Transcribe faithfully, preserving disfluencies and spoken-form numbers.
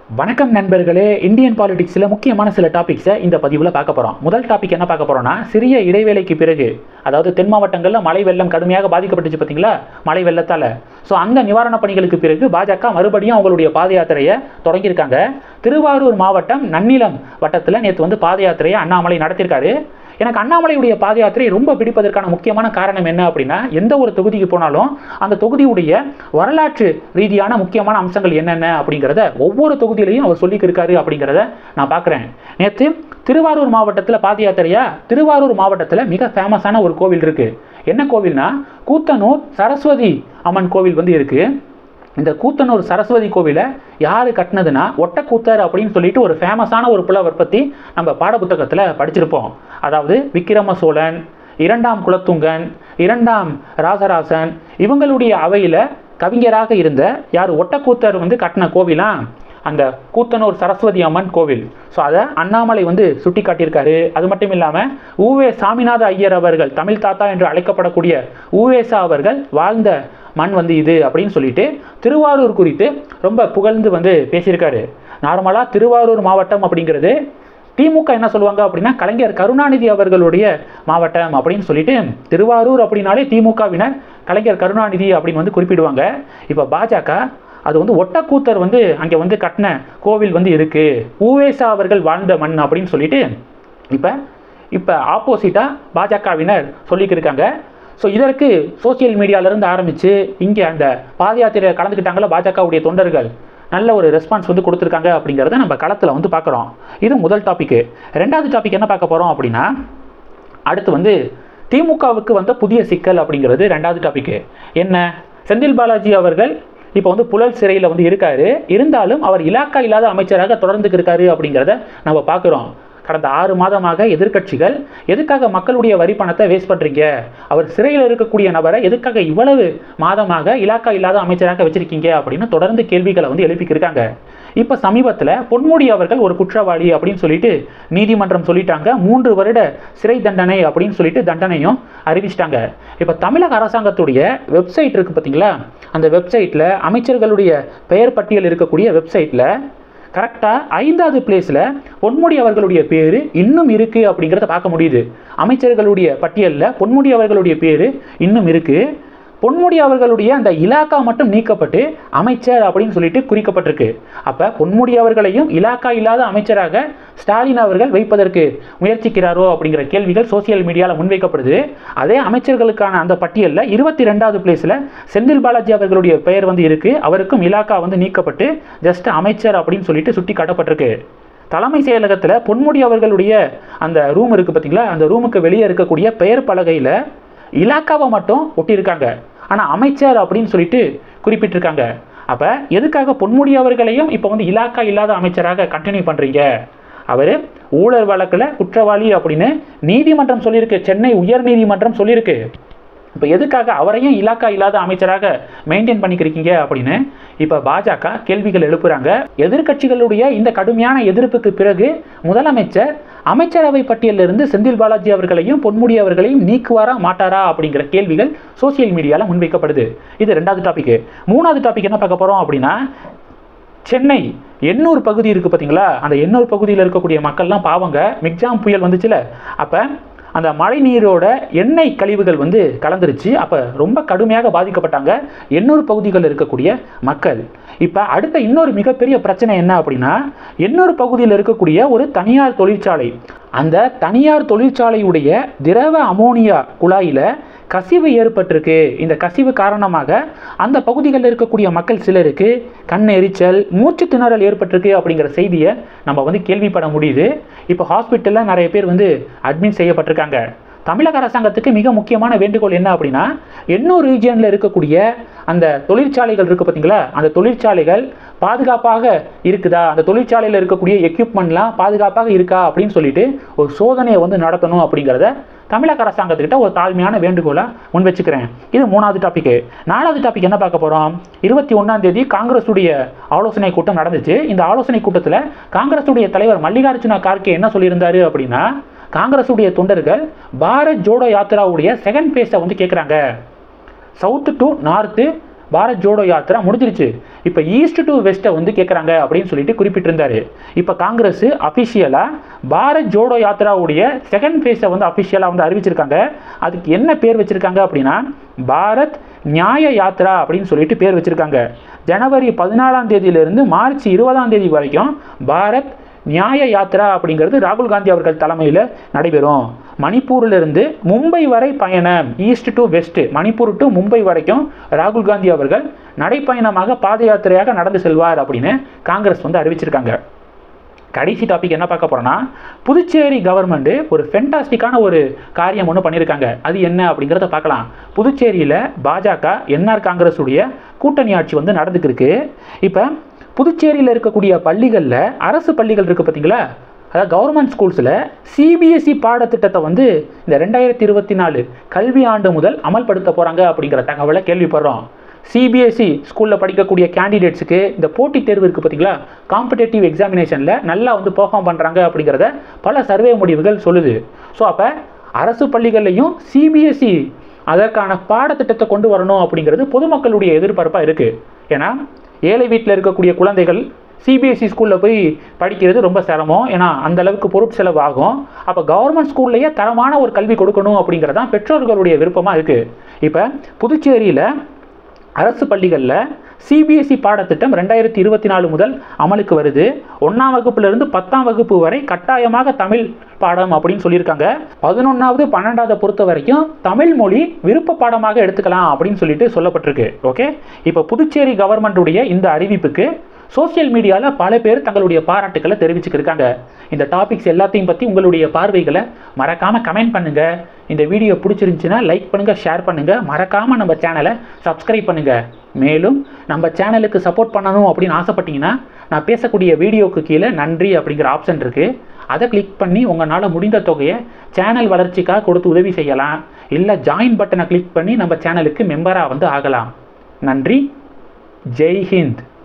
வணக்கம் நண்பர்களே, இந்தியன் பாலிடிக்ஸில் முக்கியமான சில டாபிக்ஸை இந்த பதிவில் பார்க்க போகிறோம். முதல் டாபிக் என்ன பார்க்க போகிறோம்னா, சிறிய இடைவேளைக்கு பிறகு, அதாவது தென் மாவட்டங்களில் மழை வெள்ளம் கடுமையாக பாதிக்கப்பட்டுச்சு பார்த்தீங்களா, மழை வெள்ளத்தால். ஸோ அந்த நிவாரணப் பணிகளுக்கு பிறகு பாஜக மறுபடியும் அவங்களுடைய பாத யாத்திரையை தொடங்கியிருக்காங்க. திருவாரூர் மாவட்டம் நன்னிலம் வட்டத்தில் நேற்று வந்து பாத யாத்திரையை அண்ணாமலை நடத்தியிருக்காரு. எனக்கு அண்ணாமலையுடைய பாத யாத்திரை ரொம்ப பிடிப்பதற்கான முக்கியமான காரணம் என்ன அப்படின்னா, எந்த ஒரு தொகுதிக்கு போனாலும் அந்த தொகுதியுடைய வரலாற்று ரீதியான முக்கியமான அம்சங்கள் என்னென்ன அப்படிங்கிறத ஒவ்வொரு தொகுதியிலையும் அவர் சொல்லிக்கிருக்காரு அப்படிங்கிறத நான் பார்க்குறேன். நேற்று திருவாரூர் மாவட்டத்தில் பாத யாத்திரையா, திருவாரூர் மாவட்டத்தில் மிக ஃபேமஸான ஒரு கோவில் இருக்குது. என்ன கோவில்னா, கூத்தனூர் சரஸ்வதி அம்மன் கோவில் வந்து இருக்குது. இந்த கூத்தனூர் சரஸ்வதி கோவிலை யார் கட்டினதுன்னா, ஒட்டக்கூத்தர் அப்படின்னு சொல்லிட்டு ஒரு ஃபேமஸான ஒரு புலவர் பற்றி நம்ம பாடப்புத்தகத்தில் படிச்சிருப்போம். அதாவது விக்கிரம சோழன், இரண்டாம் குலத்துங்கன், இரண்டாம் ராசராசன் இவங்களுடைய அவையில் கவிஞராக இருந்த யார் ஒட்டக்கூத்தர் வந்து கட்டின கோவிலா அந்த கூத்தனூர் சரஸ்வதி அம்மன் கோவில். ஸோ அதை அண்ணாமலை வந்து சுட்டி காட்டியிருக்காரு. அது மட்டும் இல்லாமல் ஊவே சாமிநாத ஐயர் அவர்கள், தமிழ் தாத்தா என்று அழைக்கப்படக்கூடிய ஊவேசா அவர்கள் வாழ்ந்த மண் வந்து இது அப்படின்னு சொல்லிட்டு திருவாரூர் குறித்து ரொம்ப புகழ்ந்து வந்து பேசியிருக்காரு. நார்மலாக திருவாரூர் மாவட்டம் அப்படிங்கிறது திமுக என்ன சொல்லுவாங்க அப்படின்னா, கலைஞர் கருணாநிதி அவர்களுடைய மாவட்டம் அப்படின்னு சொல்லிட்டு, திருவாரூர் அப்படின்னாலே திமுகவினர் கலைஞர் கருணாநிதி அப்படின்னு வந்து குறிப்பிடுவாங்க. இப்போ பாஜக அது வந்து ஒட்டக்கூத்தர் வந்து அங்கே வந்து கட்டின கோவில் வந்து இருக்குது, ஊவேசா அவர்கள் வாழ்ந்த மண் அப்படின்னு சொல்லிட்டு இப்போ இப்போ ஆப்போசிட்டாக பாஜகவினர் சொல்லிக்கிருக்காங்க. ஸோ இதற்கு சோசியல் மீடியாவிலேருந்து ஆரம்பித்து இங்கே அந்த பாத யாத்திரையில் கலந்துக்கிட்டாங்களா பாஜகவுடைய தொண்டர்கள், நல்ல ஒரு ரெஸ்பான்ஸ் வந்து கொடுத்துருக்காங்க அப்படிங்கிறத நம்ம களத்தில் வந்து பார்க்குறோம். இது முதல் டாப்பிக்கு. ரெண்டாவது டாபிக் என்ன பார்க்க போகிறோம் அப்படின்னா, அடுத்து வந்து திமுகவுக்கு வந்த புதிய சிக்கல் அப்படிங்கிறது ரெண்டாவது டாப்பிக்கு. என்ன, செந்தில் பாலாஜி அவர்கள் இப்போ வந்து புழல் சிறையில் வந்து இருக்காரு. இருந்தாலும் அவர் இலாக்கா இல்லாத அமைச்சராக தொடர்ந்துக்கு இருக்காரு அப்படிங்கிறத நம்ம பார்க்குறோம். கடந்த ஆறு மாதமாக எதிர்க்கட்சிகள் எதுக்காக மக்களுடைய வரி பணத்தை வேஸ்ட் பண்ணுறீங்க, அவர் சிறையில் இருக்கக்கூடிய நபரை எதுக்காக இவ்வளவு மாதமாக இலாக்கா இல்லாத அமைச்சராக வச்சிருக்கீங்க அப்படின்னு தொடர்ந்து கேள்விகளை வந்து எழுப்பிக்கிருக்காங்க. இப்போ சமீபத்தில் பொன்முடி அவர்கள் ஒரு குற்றவாளி அப்படின்னு சொல்லிட்டு நீதிமன்றம் சொல்லிட்டாங்க. மூன்று வருட சிறை தண்டனை அப்படின்னு சொல்லிட்டு தண்டனையும் அறிவிச்சிட்டாங்க. இப்போ தமிழக அரசாங்கத்துடைய வெப்சைட் இருக்குது பார்த்தீங்களா, அந்த வெப்சைட்டில் அமைச்சர்களுடைய பெயர் பட்டியல் இருக்கக்கூடிய வெப்சைட்டில் கரெக்டாக ஐந்தாவது பிளேஸில் பொன்முடி அவர்களுடைய பேர் இன்னும் இருக்குது அப்படிங்கிறத பார்க்க முடியுது. அமைச்சர்களுடைய பட்டியலில் பொன்முடி அவர்களுடைய பேர் இன்னும் இருக்குது. பொன்முடி அவர்களுடைய அந்த இலாக்கா மட்டும் நீக்கப்பட்டு அமைச்சர் அப்படின்னு சொல்லிட்டு குறிக்கப்பட்டிருக்கு. அப்போ பொன்முடி அவர்களையும் இலாக்கா இல்லாத அமைச்சராக ஸ்டாலின் அவர்கள் வைப்பதற்கு முயற்சிக்கிறாரோ அப்படிங்கிற கேள்விகள் சோசியல் மீடியாவில் முன்வைக்கப்படுது. அதே அமைச்சர்களுக்கான அந்த பட்டியலில் இருபத்தி ரெண்டாவது பிளேஸில் செந்தில் பாலாஜி அவர்களுடைய பெயர் வந்து இருக்குது. அவருக்கும் இலாக்கா வந்து நீக்கப்பட்டு ஜஸ்ட் அமைச்சர் அப்படின்னு சொல்லிட்டு சுட்டி காட்டப்பட்டிருக்கு. தலைமை செயலகத்தில் பொன்முடி அவர்களுடைய அந்த ரூம் இருக்குது பார்த்தீங்களா, அந்த ரூமுக்கு வெளியே இருக்கக்கூடிய பெயர் பலகையில் இலாக்காவை மட்டும் ஒட்டியிருக்காங்க, ஆனால் அமைச்சர் அப்படின்னு சொல்லிட்டு குறிப்பிட்டிருக்காங்க. அப்போ எதுக்காக பொன்முடி அவர்களையும் இப்போ வந்து இலாக்கா இல்லாத அமைச்சராக கண்டினியூ பண்ணுறீங்க? அவர் ஊழல் வழக்கில் குற்றவாளி அப்படின்னு நீதிமன்றம் சொல்லியிருக்கு, சென்னை உயர் நீதிமன்றம் சொல்லியிருக்கு. இப்போ எதுக்காக அவரையும் இலாக்கா இல்லாத அமைச்சராக மெயின்டைன் பண்ணிக்கிறீங்க அப்படின்னு இப்போ பாஜக கேள்விகள் எழுப்புறாங்க. எதிர்க்கட்சிகளுடைய இந்த கடுமையான எதிர்ப்புக்கு பிறகு முதலமைச்சர் அமைச்சரவை பட்டியலிருந்து செந்தில் பாலாஜி அவர்களையும் பொன்முடி அவர்களையும் நீக்குவாரா மாட்டாரா அப்படிங்கிற கேள்விகள் சோசியல் மீடியாவில் முன்வைக்கப்படுது. இது ரெண்டாவது டாபிக். மூணாவது டாபிக் என்ன பார்க்க போகிறோம் அப்படின்னா, சென்னை எண்ணூர் பகுதி இருக்குது பார்த்தீங்களா, அந்த எண்ணூர் பகுதியில் இருக்கக்கூடிய மக்கள்லாம் பாவங்க, மிக்ஜாம் புயல் வந்துச்சுல, அப்போ அந்த மழை நீரோட எண்ணெய் கழிவுகள் வந்து கலந்துருச்சு. அப்போ ரொம்ப கடுமையாக பாதிக்கப்பட்டாங்க எண்ணூர் பகுதிகளில் இருக்கக்கூடிய மக்கள். இப்போ அடுத்த இன்னொரு மிகப்பெரிய பிரச்சனை என்ன அப்படின்னா, எண்ணூர் பகுதியில் இருக்கக்கூடிய ஒரு தனியார் தொழிற்சாலை, அந்த தனியார் தொழிற்சாலையுடைய திரவ அமோனியா குழாயில் கசிவு ஏற்பட்டிருக்கு. இந்த கசிவு காரணமாக அந்த பகுதிகளில் இருக்கக்கூடிய மக்கள் சிலருக்கு கண் எரிச்சல், மூச்சு திணறல் ஏற்பட்டிருக்கு அப்படிங்கிற செய்தியை நம்ம வந்து கேள்விப்பட முடியுது. இப்போ ஹாஸ்பிட்டலில் நிறைய பேர் வந்து அட்மிட் செய்யப்பட்டிருக்காங்க. தமிழக அரசாங்கத்துக்கு மிக முக்கியமான வேண்டுகோள் என்ன அப்படின்னா, எண்ணூர் ரீஜியனில் இருக்கக்கூடிய அந்த தொழிற்சாலைகள் இருக்குது பார்த்தீங்களா, அந்த தொழிற்சாலைகள் பாதுகாப்பாக இருக்குதா, அந்த தொழிற்சாலையில் இருக்கக்கூடிய எக்யூப்மெண்ட்லாம் பாதுகாப்பாக இருக்கா அப்படின்னு சொல்லிட்டு ஒரு சோதனையை வந்து நடத்தணும் அப்படிங்கிறத தமிழக அரசாங்கத்துக்கிட்ட ஒரு தாழ்மையான வேண்டுகோளாக முன் வச்சுக்கிறேன். இது மூணாவது டாபிக். நாலாவது டாபிக் என்ன பார்க்க போகிறோம், இருபத்தி ஒன்றாம் தேதி காங்கிரஸுடைய ஆலோசனை கூட்டம் நடந்துச்சு. இந்த ஆலோசனை கூட்டத்தில் காங்கிரஸுடைய தலைவர் மல்லிகார்ஜுன கார்கே என்ன சொல்லியிருந்தாரு அப்படின்னா, காங்கிரஸுடைய தொண்டர்கள் பாரத் ஜோடோ யாத்திராவுடைய செகண்ட் பேஸை வந்து கேட்குறாங்க. South to north Bharat Jodo Yatra முடிஞ்சிருச்சு. இப்போ ஈஸ்ட் டு வெஸ்ட்டை வந்து கேட்குறாங்க அப்படின்னு சொல்லிட்டு குறிப்பிட்டிருந்தாரு. இப்போ காங்கிரஸ் அஃபிஷியலாக பாரத் ஜோடோ யாத்திராவுடைய செகண்ட் ஃபேஸை வந்து அஃபிஷியலாக வந்து அறிவிச்சிருக்காங்க. அதுக்கு என்ன பேர் வச்சுருக்காங்க அப்படின்னா பாரத் நியாய யாத்திரா அப்படின்னு சொல்லிட்டு பேர் வச்சுருக்காங்க. ஜனவரி பதினாலாம் தேதியிலிருந்து மார்ச் இருபதாம் தேதி வரைக்கும் பாரத் நியாய யாத்திரா அப்படிங்கிறது ராகுல் காந்தி அவர்கள் தலைமையில் நடைபெறும். மணிப்பூரிலிருந்து மும்பை வரை பயணம், east to west, Manipur to Mumbai வரைக்கும் ராகுல் காந்தி அவர்கள் நடைப்பயணமாக பாத யாத்திரையாக நடந்து செல்வார் அப்படின்னு காங்கிரஸ் வந்து அறிவிச்சிருக்காங்க. கடைசி டாபிக் என்ன பார்க்க போகிறோன்னா, புதுச்சேரி கவர்மெண்ட்டு ஒரு ஃபென்டாஸ்டிக்கான ஒரு காரியம் ஒன்று பண்ணியிருக்காங்க. அது என்ன அப்படிங்கிறத பார்க்கலாம். புதுச்சேரியில் பாஜக என்ஆர் காங்கிரஸ் உடைய கூட்டணி ஆட்சி வந்து நடந்துக்கு இருக்கு. இப்போ புதுச்சேரியில் இருக்கக்கூடிய பள்ளிகளில், அரசு பள்ளிகள் இருக்குது பார்த்தீங்களா, அதாவது கவர்மெண்ட் ஸ்கூல்ஸில் சிபிஎஸ்இ பாடத்திட்டத்தை வந்து இந்த ரெண்டாயிரத்தி இருபத்தி நாலு கல்வி ஆண்டு முதல் அமல்படுத்த போகிறாங்க அப்படிங்கிற தகவலை கேள்விப்படுறோம். சிபிஎஸ்இ ஸ்கூலில் படிக்கக்கூடிய கேண்டிடேட்ஸுக்கு இந்த போட்டித் தேர்வு இருக்குது பார்த்தீங்களா, காம்படேட்டிவ் எக்ஸாமினேஷனில் நல்லா வந்து பெர்ஃபார்ம் பண்ணுறாங்க அப்படிங்கிறத பல சர்வே முடிவுகள் சொல்லுது. ஸோ அப்போ அரசு பள்ளிகள்லையும் சிபிஎஸ்இ அதற்கான பாடத்திட்டத்தை கொண்டு வரணும் அப்படிங்கிறது பொதுமக்களுடைய எதிர்பார்ப்பாக இருக்குது. ஏன்னா ஏழை வீட்டில் இருக்கக்கூடிய குழந்தைகள் சிபிஎஸ்இ ஸ்கூலில் போய் படிக்கிறது ரொம்ப சிரமம். ஏன்னா அந்த அளவுக்கு பொருட்செலவு ஆகும். அப்போ கவர்மெண்ட் ஸ்கூல்லையே தரமான ஒரு கல்வி கொடுக்கணும் அப்படிங்கிறது தான் பெற்றோர்களுடைய விருப்பமாக இருக்குது. இப்போ புதுச்சேரியில் அரசு பள்ளிகளில் சிபிஎஸ்இ பாடத்திட்டம் ரெண்டாயிரத்தி இருபத்தி நாலு முதல் அமலுக்கு வருது. ஒன்றாம் வகுப்பிலிருந்து பத்தாம் வகுப்பு வரை கட்டாயமாக தமிழ் பாடம் அப்படின்னு சொல்லியிருக்காங்க. பதினொன்றாவது பன்னெண்டாவது பொறுத்த வரைக்கும் தமிழ் மொழி விருப்ப பாடமாக எடுத்துக்கலாம் அப்படின்னு சொல்லிட்டு சொல்லப்பட்டிருக்கு. ஓகே, இப்போ புதுச்சேரி கவர்மெண்ட்டுடைய இந்த அறிவிப்புக்கு சோசியல் மீடியாவில் பல பேர் தங்களுடைய பாராட்டுக்களை தெரிவிச்சுக்கிருக்காங்க. இந்த டாபிக்ஸ் எல்லாத்தையும் பற்றி உங்களுடைய பார்வைகளை மறக்காமல் கமெண்ட் பண்ணுங்கள். இந்த வீடியோ பிடிச்சிருந்துச்சுன்னா லைக் பண்ணுங்கள், ஷேர் பண்ணுங்கள். மறக்காமல் நம்ம சேனலை சப்ஸ்கிரைப் பண்ணுங்கள். மேலும் நம்ம சேனலுக்கு சப்போர்ட் பண்ணணும் அப்படின்னு ஆசைப்பட்டீங்கன்னா நான் பேசக்கூடிய வீடியோவுக்கு கீழே நன்றி அப்படிங்கிற ஆப்ஷன் இருக்குது. அதை கிளிக் பண்ணி உங்களால் முடிந்த தொகையை சேனல் வளர்ச்சிக்காக கொடுத்து உதவி செய்யலாம். இல்லை ஜாயின் பட்டனை கிளிக் பண்ணி நம்ம சேனலுக்கு மெம்பராக வந்து ஆகலாம். நன்றி. ஜெய் ஹிந்த்.